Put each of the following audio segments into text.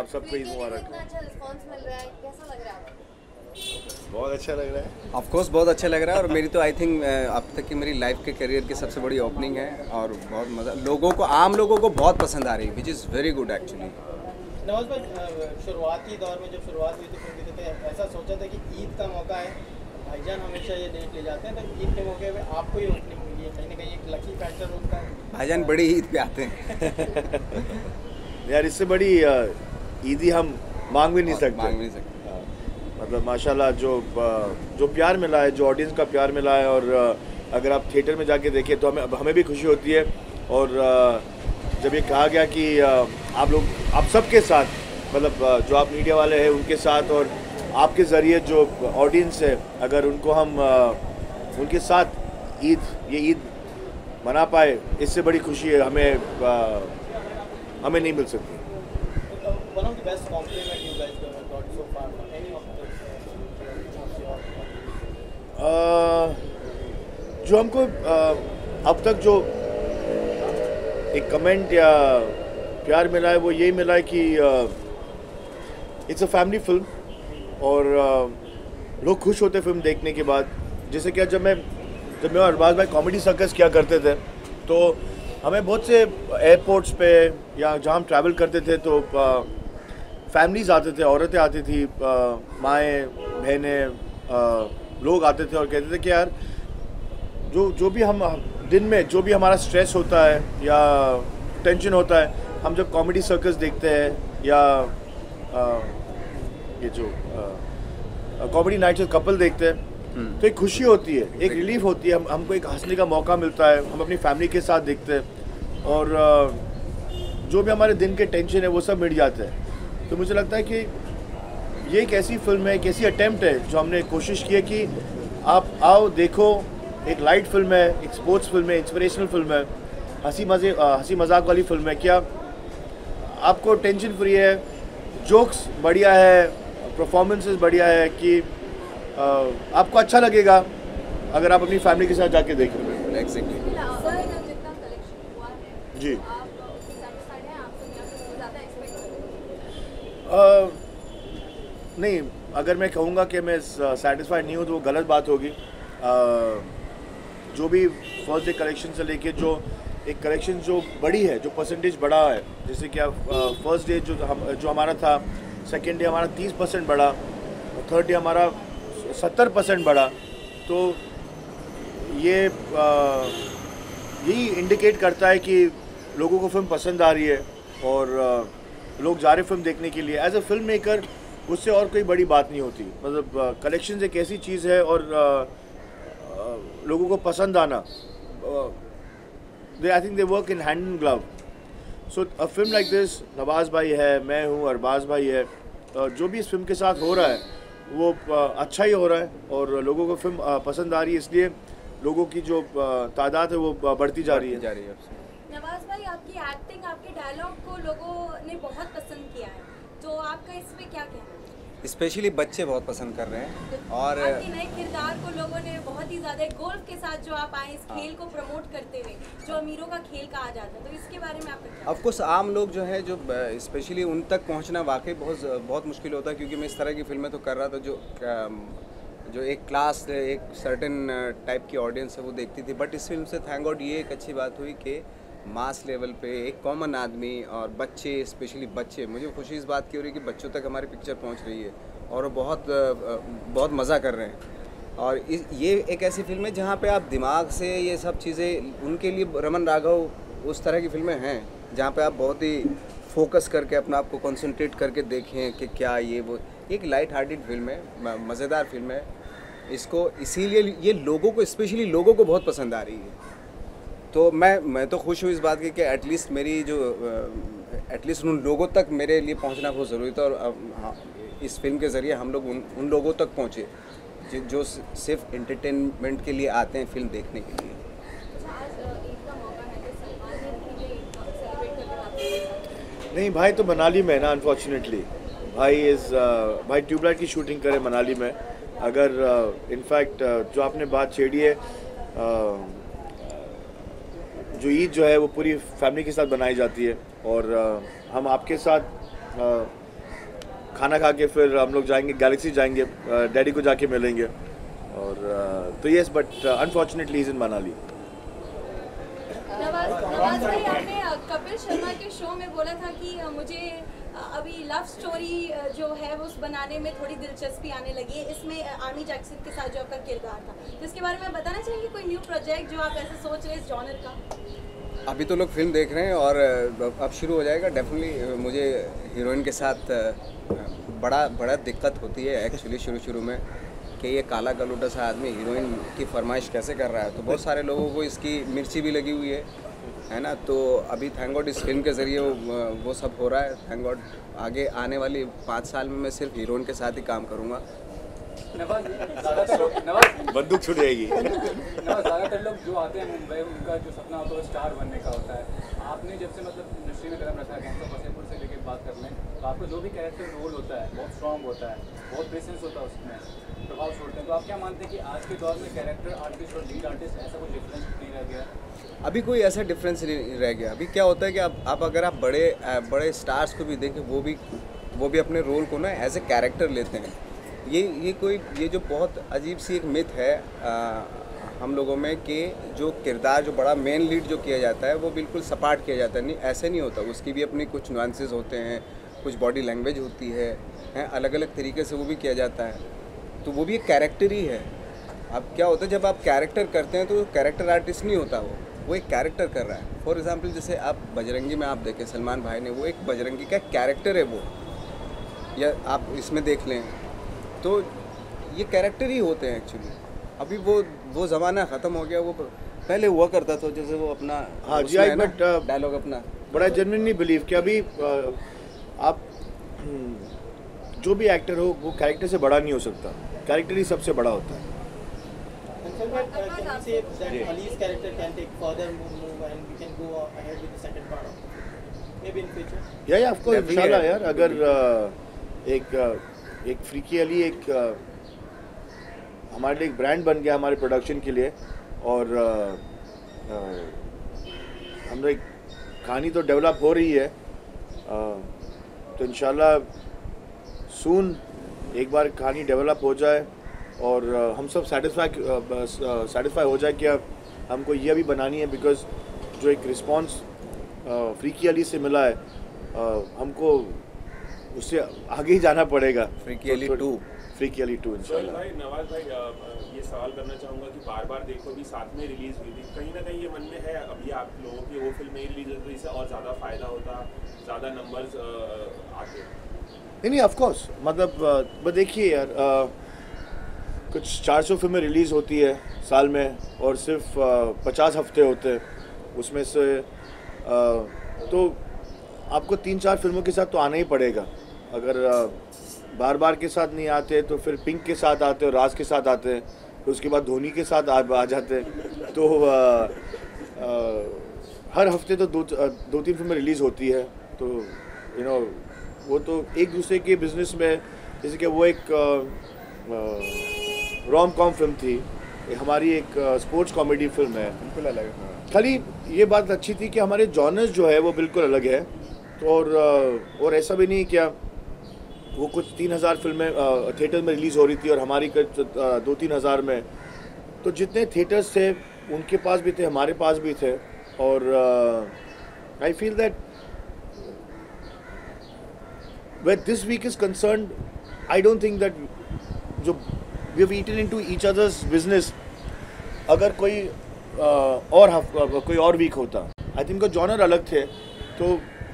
आप सबको ईद मुबारक। इतना अच्छा रिस्पांस मिल रहा है, कैसा लग रहा है आपको? बहुत अच्छा लग रहा है। ऑफ कोर्स बहुत अच्छा लग रहा है और मेरी तो आई थिंक अब तक की मेरी लाइफ के करियर की सबसे बड़ी ओपनिंग है और बहुत मज़ा लोगों को आम लोगों को बहुत पसंद आ रही है which is very good actually. Nawaz भाई, शुरुआती दौर में जब शुरुआत हुई थी फिल्म की तो ऐसा सोचा था कि ईद का मौका है, भाईजान हमेशा ये डेट ले जाते हैं, तो ईद के मौके पे आपको ही ओपनिंग मिली है, कहीं ना कहीं एक लकी फैक्टर होता है। भाईजान बड़ी ईद पे आते हैं। यार इससे बड़ी ईदी हम मांग भी नहीं सकते। मांग नहीं सकते। मतलब माशाल्लाह जो प्यार मिला है, जो ऑडियंस का प्यार मिला है, और अगर आप थिएटर में जाके देखें तो हमें भी खुशी होती है। और जब ये कहा गया कि आप सबके साथ, मतलब जो आप मीडिया वाले हैं उनके साथ और आपके ज़रिए जो ऑडियंस है, अगर उनको हम उनके साथ ये ईद मना पाए, इससे बड़ी खुशी है हमें नहीं मिल सकती। One of the best compliment you guys have got so far, any of this? जो हमको अब तक जो एक कमेंट या प्यार मिला है वो यही मिला है कि इट्स अ फैमिली फिल्म और लोग खुश होते फिल्म देखने के बाद। जैसे कि जब मैं और अरबाज भाई कॉमेडी सर्कस किया करते थे तो हमें बहुत से एयरपोर्ट्स पे या जहाँ हम ट्रैवल करते थे तो फैमिलीज आते थे, औरतें आती थी, माएँ बहनें, लोग आते थे और कहते थे कि यार जो भी हम दिन में जो भी हमारा स्ट्रेस होता है या टेंशन होता है, हम जब कॉमेडी सर्कस देखते हैं या ये जो कॉमेडी नाइट जो कपल देखते हैं तो एक खुशी होती है, एक रिलीफ होती है, हमको एक हंसने का मौका मिलता है, हम अपनी फैमिली के साथ देखते हैं और जो भी हमारे दिन के टेंशन है वो सब मिट जाते हैं। तो मुझे लगता है कि ये एक ऐसी फिल्म है, एक ऐसी अटेम्प्ट है जो हमने कोशिश की है कि आप आओ देखो, एक लाइट फिल्म है, एक स्पोर्ट्स फिल्म है, इंस्पिरेशनल फिल्म है, हंसी मजाक वाली फिल्म है। क्या आपको टेंशन फ्री है, जोक्स बढ़िया है, परफॉर्मेंसेस बढ़िया है कि आपको अच्छा लगेगा अगर आप अपनी फैमिली के साथ जाके देखें। एग्जैक्टली। जितना कलेक्शन हुआ है जी, आप उससे सैटिस्फाइड हैं? आप उससे ज़्यादा एक्सपेक्ट करेंगे? नहीं, अगर मैं कहूँगा कि मैं सेटिस्फाइड नहीं हूँ तो वो गलत बात होगी। जो भी फर्स्ट डे कलेक्शन से लेके जो एक कलेक्शन जो बड़ी है, जो परसेंटेज बढ़ा है, जैसे कि आप फर्स्ट डे जो हमारा था, सेकेंड डे हमारा 30% बढ़ा, थर्ड डे हमारा 70% बढ़ा, तो ये यही इंडिकेट करता है कि लोगों को फिल्म पसंद आ रही है और लोग जा रहे फिल्म देखने के लिए। एज अ फिल्म मेकर उससे और कोई बड़ी बात नहीं होती। मतलब कलेक्शन एक ऐसी चीज़ है और लोगों को पसंद आना, I think they work in hand and glove. So a film like this, Nawaz भाई है, मैं हूँ, अरबाज भाई है, जो भी इस फिल्म के साथ हो रहा है वो अच्छा ही हो रहा है और लोगों को फिल्म पसंद आ रही है, इसलिए लोगों की जो तादाद है वो बढ़ती जा रही है। नवाज भाई, आपकी एक्टिंग, आपके डायलॉग को लोगों ने बहुत पसंद किया है, तो आपका इस पे क्या कहना है? स्पेशली बच्चे बहुत पसंद कर रहे हैं और आपके नए किरदार को लोगों ने बहुत ही ज़्यादा, गोल्फ के साथ जो आप आए इस खेल को प्रमोट करते हुए, जो अमीरों का खेल कहा जाता है, तो इसके बारे में आपका क्या? ऑफ कोर्स आम लोग जो है, जो स्पेशली उन तक पहुंचना वाकई बहुत मुश्किल होता है, क्योंकि मैं इस तरह की फिल्में तो कर रहा था जो एक क्लास, एक सर्टेन टाइप की ऑडियंस है वो देखती थी। बट इस फिल्म से थैंक गॉड ये एक अच्छी बात हुई कि मास लेवल पे एक कॉमन आदमी और बच्चे, स्पेशली बच्चे, मुझे खुशी इस बात की हो रही है कि बच्चों तक हमारी पिक्चर पहुंच रही है और वो बहुत मज़ा कर रहे हैं। और ये एक ऐसी फिल्म है जहाँ पे आप दिमाग से ये सब चीज़ें, उनके लिए रमन राघव उस तरह की फिल्में हैं जहाँ पे आप बहुत ही फोकस करके अपना आप को कंसंट्रेट करके देखें कि क्या ये वो एक लाइट हार्टेड फिल्म है, मज़ेदार फिल्म है। इसको इसीलिए ये लोगों को, स्पेशली लोगों को बहुत पसंद आ रही है। तो मैं तो खुश हूँ इस बात की कि एटलीस्ट मेरी जो एटलीस्ट उन लोगों तक मेरे लिए पहुँचना बहुत ज़रूरी था। और हाँ, इस फिल्म के ज़रिए हम लोग उन लोगों तक पहुँचे जो सिर्फ एंटरटेनमेंट के लिए आते हैं फिल्म देखने के लिए। नहीं, भाई तो मनाली में ना, अनफॉर्चुनेटली भाई ट्यूबलाइट की शूटिंग करे मनाली में। अगर इनफैक्ट जो आपने बात छेड़ी है, जो ईद जो है वो पूरी फैमिली के साथ बनाई जाती है और हम आपके साथ खाना खा के फिर हम लोग जाएंगे गैलेक्सी जाएंगे, डैडी को जाके मिलेंगे। और तो yes, but unfortunately is in Manali. Nawaz भाई, आपने कपिल शर्मा के शो में बोला था कि मुझे अभी लव स्टोरी जो है वो उस बनाने में थोड़ी दिलचस्पी आने लगी है, इसमें आर्मी जैक्सन के साथ जो आपका किरदार था, तो इसके बारे में बताना चाहेंगे कोई न्यू प्रोजेक्ट जो आप ऐसे सोच रहे हैं इस जॉनर का? अभी तो लोग फिल्म देख रहे हैं और अब शुरू हो जाएगा डेफिनेटली। मुझे हीरोइन के साथ बड़ा दिक्कत होती है एक्चुअली शुरू में कि ये काला गलूटा सा आदमी हीरोइन की फरमाइश कैसे कर रहा है। तो बहुत सारे लोगों को इसकी मिर्ची भी लगी हुई है ना। तो अभी थैंक गॉड इस फिल्म के ज़रिए वो सब हो रहा है। थैंक गॉड आगे आने वाली 5 साल में मैं सिर्फ हीरोइन के साथ ही काम करूँगा। नवाज बंदूक छूट जाएगी। ज़्यादातर लोग जो आते हैं मुंबई, उनका जो सपना होता है वो स्टार बनने का होता है। आपने जब से मतलब इंडस्ट्री में कदम रखा है, गैंग्स ऑफ वासेपुर से लेकर बात कर लें, तो आपका जो भी कैरेक्टर रोल होता है बहुत स्ट्रॉन्ग होता है, बहुत प्रेजेंस होता है, उसमें प्रभाव छोड़ते हैं। तो आप क्या मानते हैं कि आज के दौर में कैरेक्टर आर्टिस्ट और लीड आर्टिस्ट ऐसा कोई डिफरेंस नहीं रह गया? अभी कोई ऐसा डिफरेंस नहीं रह गया। अभी क्या होता है कि आप अगर आप बड़े स्टार्स को भी देखें, वो भी अपने रोल को ना एज ए कैरेक्टर लेते हैं। ये जो बहुत अजीब सी एक मिथ है हम लोगों में कि जो किरदार जो बड़ा मेन लीड जो किया जाता है वो बिल्कुल सपाट किया जाता है। नहीं, ऐसे नहीं होता। उसकी भी अपनी कुछ नुआंसेस होते हैं, कुछ बॉडी लैंग्वेज होती है, अलग अलग तरीके से वो भी किया जाता है। तो वो भी एक कैरेक्टर ही है। अब क्या होता है जब आप कैरेक्टर करते हैं तो कैरेक्टर आर्टिस्ट नहीं होता, वो एक कैरेक्टर कर रहा है। फॉर एग्जांपल जैसे आप बजरंगी में आप देखें, सलमान भाई ने, वो एक बजरंगी का कैरेक्टर है वो, या आप इसमें देख लें तो ये कैरेक्टर ही होते हैं एक्चुअली। अभी वो ज़माना ख़त्म हो गया। वो पहले हुआ करता था जैसे वो अपना हाँ जी, आई बट डायलॉग अपना बड़ा जेन्युइनली बिलीव कि अभी आप जो भी एक्टर हो वो कैरेक्टर से बड़ा नहीं हो सकता, कैरेक्टर ही सबसे बड़ा होता है। Can we say that Ali's character can take further move and we can go ahead with the second part of it? Maybe in future? या ऑफ कोर्स इंशाल्लाह यार। अगर एक फ्रीकी अली हमारे लिए एक ब्रांड बन गया हमारे प्रोडक्शन के लिए, और हम लोग कहानी तो डेवलप हो रही है, तो इंशाल्लाह सून एक बार कहानी डेवलप हो जाए और हम सब सेटिस्फाई हो जाए कि हमको ये भी बनानी है, बिकॉज जो एक रिस्पांस फ्रीकी अली से मिला है हमको उससे आगे ही जाना पड़ेगा। फ्रीकी अली 2 इंशाल्लाह। भाई नवाज भाई, ये सवाल करना चाहूँगा कि बार बार देखो भी साथ में रिलीज हुई थी, कहीं ना कहीं ये मन में है अभी आप लोगों की वो फिल्म नहीं रिलीज होती, इससे और ज़्यादा फायदा होता, ज़्यादा नंबर्स आते? नहीं ऑफ कोर्स, मतलब देखिए यार, कुछ 400 फिल्में रिलीज़ होती है साल में और सिर्फ 50 हफ्ते होते हैं उसमें से, तो आपको 3-4 फिल्मों के साथ तो आना ही पड़ेगा। अगर बार बार के साथ नहीं आते तो फिर पिंक के साथ आते और राज के साथ आते हैं, फिर उसके बाद धोनी के साथ आ जाते हैं। तो हर हफ्ते तो 2-3 फिल्में रिलीज़ होती है। तो वो तो एक दूसरे के बिजनेस में, जैसे कि वो एक रोम कॉम फिल्म थी, हमारी एक स्पोर्ट्स कॉमेडी फिल्म है, बिल्कुल अलग है। खाली ये बात अच्छी थी कि हमारे जॉनर्स जो है वो बिल्कुल अलग है। तो और ऐसा भी नहीं क्या वो कुछ 3000 फिल्में थिएटर में रिलीज़ हो रही थी और हमारी 2-3 हज़ार में, तो जितने थिएटर्स थे उनके पास भी थे, हमारे पास भी थे। और I feel that where this week is concerned, I don't think that जो we have eaten into each other's business, अगर कोई कोई और वीक होता, आई थिंक जॉनर अलग थे, तो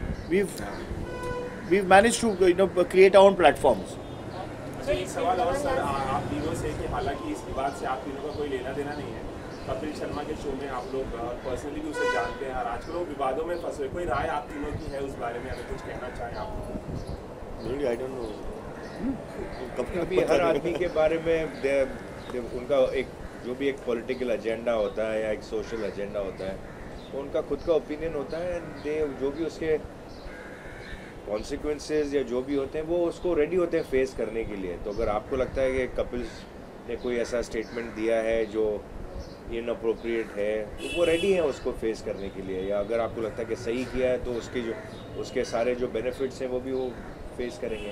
we've managed to create our own platforms. अच्छा, एक सवाल और सर आप तीनों से कि हालांकि इस विवाद से आप तीनों का कोई लेना देना नहीं है, कपिल शर्मा के शो में आप लोग पर्सनली भी उसे जानते हैं और आजकल वो विवादों में फंसे, कोई राय आप तीनों की है उस बारे में, अगर कुछ कहना चाहें आप? Really, I don't know. कभी हर आदमी के बारे में उनका एक जो भी एक पॉलिटिकल एजेंडा होता है या एक सोशल एजेंडा होता है, वो उनका खुद का ओपिनियन होता है, एंड जो भी उसके कॉन्सिक्वेंसेस या जो भी होते हैं वो उसको रेडी होते हैं फेस करने के लिए। तो अगर आपको लगता है कि कपिल ने कोई ऐसा स्टेटमेंट दिया है जो इनअप्रोप्रिएट है, तो वो रेडी है उसको फेस करने के लिए। या अगर आपको लगता है कि सही किया है तो उसके सारे जो बेनिफिट्स हैं वो भी वो फेस करेंगे।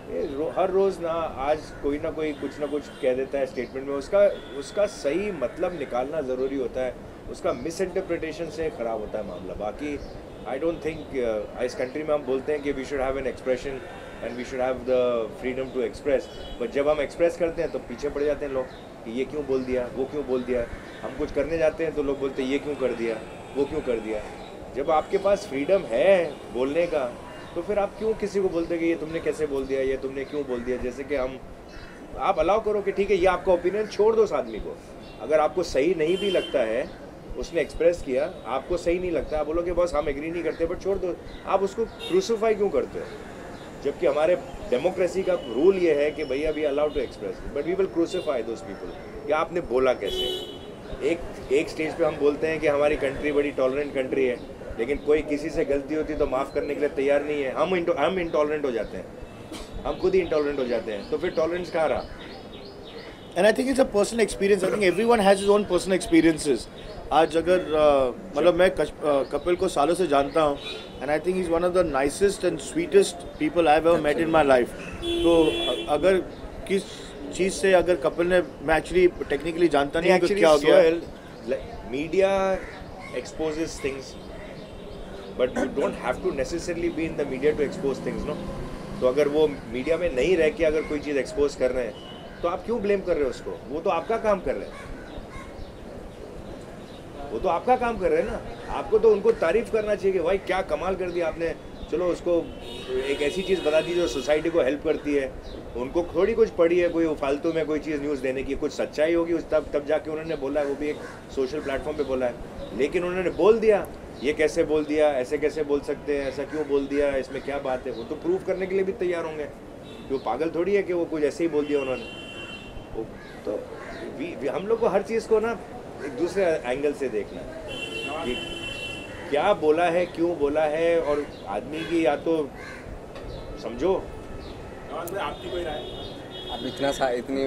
हर रोज़ ना आज कोई ना कोई कुछ ना कुछ कह देता है स्टेटमेंट में, उसका सही मतलब निकालना ज़रूरी होता है, उसका मिस इंटरप्रिटेशन से ख़राब होता है मामला। बाकी आई डोंट थिंक इस कंट्री में हम बोलते हैं कि we should have an expression and we should have the freedom to express, but जब हम एक्सप्रेस करते हैं तो पीछे पड़ जाते हैं लोग कि ये क्यों बोल दिया, वो क्यों बोल दिया। हम कुछ करने जाते हैं तो लोग बोलते हैं ये क्यों कर दिया, वो क्यों कर दिया। जब आपके पास फ्रीडम है बोलने का तो फिर आप क्यों किसी को बोलते कि ये तुमने कैसे बोल दिया, ये तुमने क्यों बोल दिया। जैसे कि आप अलाउ करो कि ठीक है ये आपका ओपिनियन, छोड़ दो उस आदमी को। अगर आपको सही नहीं भी लगता है, उसने एक्सप्रेस किया, आपको सही नहीं लगता, आप बोलोगे बस हम एग्री नहीं करते, बट छोड़ दो। आप उसको क्रूसिफाई क्यों करते हो? जबकि हमारे डेमोक्रेसी का रूल ये है कि भैया we allowed to express, but we will crucify those people कि आपने बोला कैसे। एक स्टेज पे हम बोलते हैं कि हमारी कंट्री बड़ी टॉलरेंट कंट्री है, लेकिन कोई किसी से गलती होती तो माफ़ करने के लिए तैयार नहीं है। हम इंटॉलरेंट हो जाते हैं, हम खुद ही इंटॉलरेंट हो जाते हैं, तो फिर टॉलरेंस कहाँ रहा? And I think it's a personal experience. I think everyone has his own personal experiences. आज अगर मतलब मैं कपिल को सालों से जानता हूँ, and I think is one of the nicest and sweetest people I have ever met in my life. तो अगर किस चीज़ से अगर कपिल ने, मैं एक्चुअली टेक्निकली जानता नहीं कि क्या हो गया। Media exposes things, but you don't have to necessarily be in the media to expose things, no? तो अगर वो मीडिया में नहीं रह के अगर कोई चीज़ एक्सपोज कर रहे हैं तो आप क्यों ब्लेम कर रहे हो उसको? वो तो आपका काम कर रहे हैं, वो तो आपका काम कर रहे हैं ना। आपको तो उनको तारीफ करना चाहिए कि भाई क्या कमाल कर दिया आपने, चलो उसको एक ऐसी चीज़ बता दी जो सोसाइटी को हेल्प करती है। उनको थोड़ी कुछ पड़ी है कोई फालतू में कोई चीज़ न्यूज़ देने की, कुछ सच्चाई होगी उस तब जाके उन्होंने बोला है, वो भी एक सोशल प्लेटफॉर्म पे बोला है, लेकिन उन्होंने बोल दिया। ये कैसे बोल दिया, ऐसे कैसे बोल सकते हैं, ऐसा क्यों बोल दिया, इसमें क्या बात है, वो तो प्रूव करने के लिए भी तैयार होंगे कि वो पागल थोड़ी है कि वो कुछ ऐसे ही बोल दिया उन्होंने। तो हम लोग को हर चीज़ को ना एक दूसरे एंगल से देखना है कि क्या बोला है, क्यों बोला है, और आदमी की या तो समझो। आपकी कोई राय? अब इतनी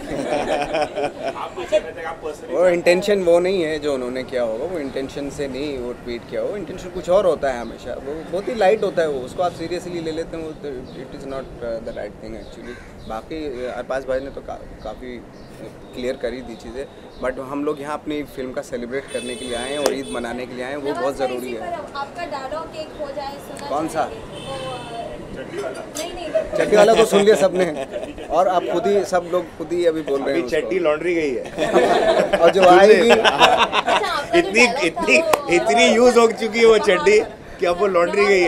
आप कुछ कहते हैं, आप पर्सनली वो इंटेंशन वो नहीं है जो उन्होंने किया होगा, वो इंटेंशन से नहीं वो ट्वीट किया हो, इंटेंशन कुछ और होता है हमेशा। वो बहुत ही लाइट होता है, वो उसको आप सीरियसली ले लेते हैं, वो it is not the right thing actually. बाकी अरबाज भाई ने तो काफ़ी क्लियर करी दी चीज़ें, बट हम लोग यहाँ अपनी फिल्म का सेलिब्रेट करने के लिए आए हैं और ईद मनाने के लिए आए हैं, वो बहुत ज़रूरी है। आपका डायलॉग एक हो जाए, सुना कौन सा? नहीं चड्डी वाला तो सुन लिया सबने, और अब खुद ही सब लोग खुद ही अभी बोल रहे हैं चड्डी लॉन्ड्री गई है और जो आएगी इतनी यूज हो चुकी है वो चड्डी कि अब वो लॉन्ड्री गई है।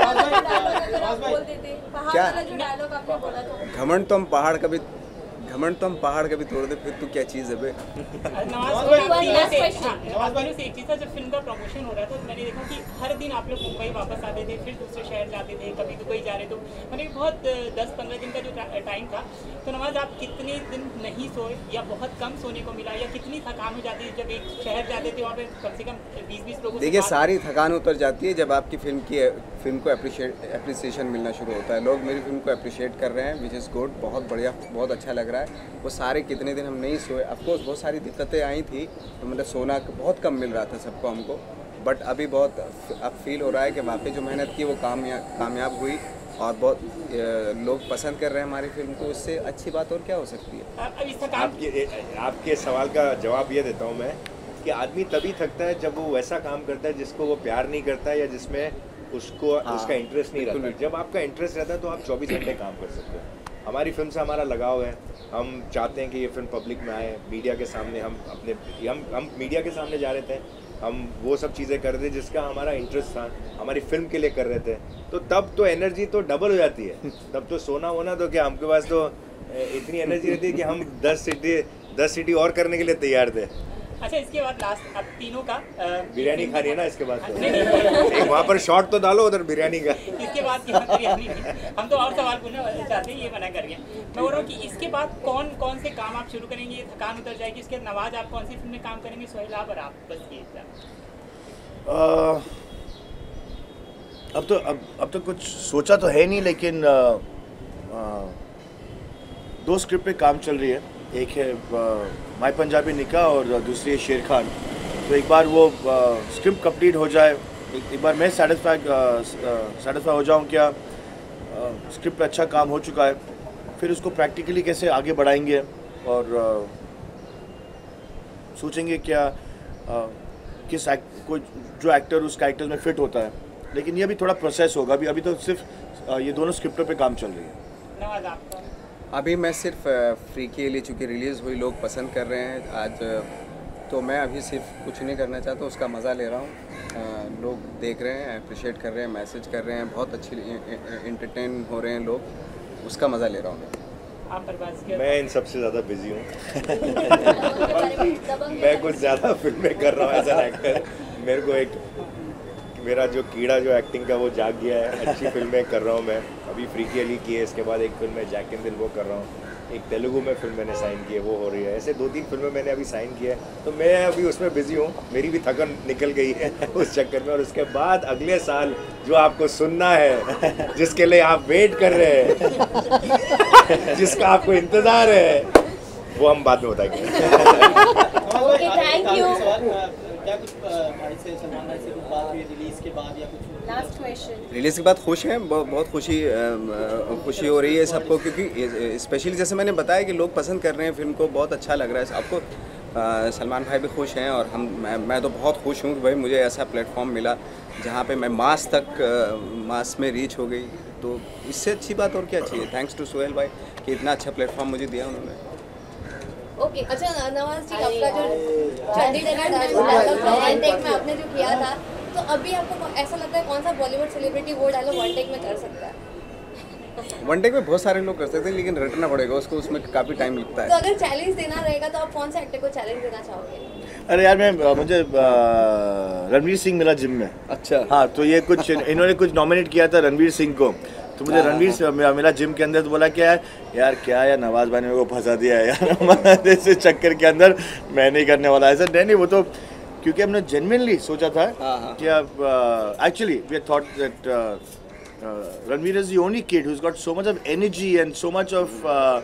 क्या? घमंड तो हम पहाड़ कभी तोड़ दे, फिर तू क्या चीज़ है बे? नवाज भाई से एक चीज़ था, जब फिल्म का प्रमोशन हो रहा था तो मैंने देखा कि हर दिन आप लोग मुंबई वापस आते थे, फिर दूसरे शहर जाते थे, कभी दुबई जा रहे, तो मैंने बहुत 10-15 दिन का जो टाइम था, तो नवाज आप कितने दिन नहीं सोए या बहुत कम सोने को मिला, या कितनी थकान हो जाती है जब एक शहर जाते थे वहाँ पे कम से कम 20-20 लोगों? देखिए, सारी थकान उतर जाती है जब आपकी फिल्म को अप्रिसिएशन मिलना शुरू होता है। लोग मेरी फिल्म को अप्रिशिएट कर रहे हैं, विच इज़ गुड, बहुत बढ़िया, बहुत अच्छा लग रहा है। वो सारे कितने दिन हम नहीं सोए, ऑफकोर्स बहुत सारी दिक्कतें आई थी, तो मतलब सोना बहुत कम मिल रहा था सबको, हमको, बट अभी बहुत अब फील हो रहा है कि वाकई जो मेहनत की वो कामयाब हुई और बहुत लोग पसंद कर रहे हैं हमारी फिल्म को। इससे अच्छी बात और क्या हो सकती है? आपके सवाल का जवाब ये देता हूँ मैं कि आदमी तभी थकता है जब वो वैसा काम करता है जिसको वो प्यार नहीं करता है या जिसमें उसका इंटरेस्ट नहीं रहता। जब आपका इंटरेस्ट रहता है तो आप 24 घंटे काम कर सकते हो। हमारी फिल्म से हमारा लगाव है, हम चाहते हैं कि ये फिल्म पब्लिक में आए, मीडिया के सामने हम मीडिया के सामने जा रहे थे, हम वो सब चीज़ें कर रहे थे जिसका हमारा इंटरेस्ट था, हमारी फिल्म के लिए कर रहे थे, तो तब तो एनर्जी तो डबल हो जाती है। तब तो सोना होना तो क्या, हमके पास तो इतनी एनर्जी रहती है कि हम 10 सिटी और करने के लिए तैयार थे। अच्छा, इसके बाद लास्ट अब तीनों का बिरयानी खा रही है ना, इसके बाद तो एक वहाँ पर शॉट तो डालो उधर बिरयानी का। इसके बाद की बिरयानी हम तो और सवाल पूछना चाहते हैं, ये मना कर गया। मैं बोल रहा हूँ कि इसके बाद कौन कौन से काम आप शुरू करेंगे, थकान उतर जाएगी, इसके बाद नवाज आप कौन सी फिल्म में काम करेंगे, सोहेल आप और आप, बस ये अब तो कुछ सोचा तो है नहीं, लेकिन 2 स्क्रिप्ट पे काम चल रही है। एक है माय पंजाबी निकाह और दूसरी है शेर खान। तो एक बार वो स्क्रिप्ट कंप्लीट हो जाए, एक बार मैं सेटिस्फाई हो जाऊँ क्या स्क्रिप्ट पे अच्छा काम हो चुका है, फिर उसको प्रैक्टिकली कैसे आगे बढ़ाएंगे और सोचेंगे क्या किस कोई जो एक्टर उस कैरेक्टर में फिट होता है। लेकिन ये अभी थोड़ा प्रोसेस होगा, अभी तो सिर्फ ये दोनों स्क्रिप्टों पे काम चल रही है। नवाज आपको अभी मैं सिर्फ फ्री के लिए, चूँकि रिलीज़ हुई, लोग पसंद कर रहे हैं आज, तो मैं अभी सिर्फ कुछ नहीं करना चाहता, उसका मज़ा ले रहा हूँ। लोग देख रहे हैं, अप्रिशिएट कर रहे हैं, मैसेज कर रहे हैं, बहुत अच्छी इंटरटेन हो रहे हैं लोग, उसका मज़ा ले रहा हूँ मैं। आप परवाज़ के मैं इन सबसे ज़्यादा बिजी हूँ। मैं कुछ ज़्यादा फिल्में कर रहा हूँ एज एन एक्टर। मेरे को मेरा जो कीड़ा जो एक्टिंग का वो जाग गया है। अच्छी फिल्में कर रहा हूँ मैं, अभी फ्री के लिए की है, इसके बाद एक फिल्म है जैक एंड दिल वो कर रहा हूँ, एक तेलुगु में फिल्म मैंने साइन की है वो हो रही है। ऐसे 2-3 फिल्में मैंने अभी साइन की है, तो मैं अभी उसमें बिजी हूँ। मेरी भी थकन निकल गई है उस चक्कर में। और उसके बाद अगले साल जो आपको सुनना है, जिसके लिए आप वेट कर रहे हैं, जिसका आपको इंतज़ार है, वो हम बाद में बताएंगे। Okay, thank you. क्या कुछ भाई से, सलमान भाई से कुछ बात हुई रिलीज़ के बाद या कुछ? Last question. रिलीज़ के बाद खुश हैं, बहुत खुशी हो रही है सबको, क्योंकि स्पेशली जैसे मैंने बताया कि लोग पसंद कर रहे हैं फिल्म को, बहुत अच्छा लग रहा है सबको। सलमान भाई भी खुश हैं और मैं तो बहुत खुश हूँ कि भाई मुझे ऐसा प्लेटफॉर्म मिला जहाँ पे मैं मास में रीच हो गई, तो इससे अच्छी बात और क्या चाहिए। थैंक्स टू सोहेल भाई कि इतना अच्छा प्लेटफॉर्म मुझे दिया उन्होंने। ओके, अच्छा नवाज जी, आपका जो वन टेक में आपने जो किया था, तो अभी आपको ऐसा लगता है कौन सा बॉलीवुड सेलिब्रिटी वो डायलॉग वन टेक में कर सकता है? वन टेक में बहुत सारे लोग कर सकते हैं, लेकिन रटना पड़ेगा उसको, उसमें काफ़ी टाइम लगता है। तो अगर चैलेंज देना रहेगा तो आप कौन से एक्टर को चैलेंज देना चाहोगे? अरे यार मुझे रणवीर सिंह मिला जिम में। अच्छा, हाँ, तो ये कुछ इन्होंने कुछ नॉमिनेट किया था रणवीर सिंह को, तो मुझे रणवीर से मिला जिम के अंदर, तो बोला क्या यार क्या यार नवाज भाई ने मेरे को फंसा दिया है यार ऐसे चक्कर के अंदर मैं नहीं करने वाला ऐसा। नहीं, वो तो क्योंकि हमने जेन्युइनली सोचा था कि actually we thought that Ranveer is the only kid who's got so much of energy and so much of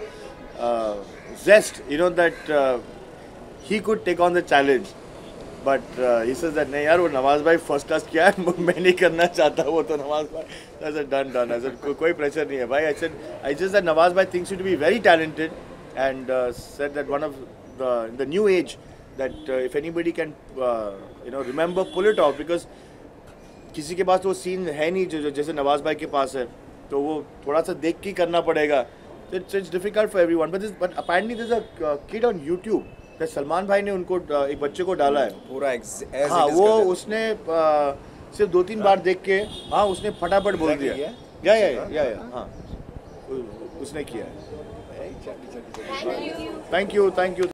zest, you know, that he could take on the challenge. But he says that नहीं यार वो नवाज भाई first class किया है, मैं नहीं करना चाहता वो तो नवाज भाई। I said done. I said कोई प्रेशर नहीं है भाई। I just that नवाज भाई thinks you to be very talented and said that one of the new age that if anybody can remember, pull it off, because किसी के पास तो वो scene है नहीं जो जैसे नवाज भाई के पास है, तो वो थोड़ा सा देख के करना पड़ेगा। It's difficult for everyone, but apparently there's a kid on YouTube that Salman भाई ने उनको एक बच्चे को डाला है पूरा हाँ, वो उसने सिर्फ 2-3 बार देख के हाँ उसने फटाफट बोल दिया या हाँ उसने किया है। Thank you.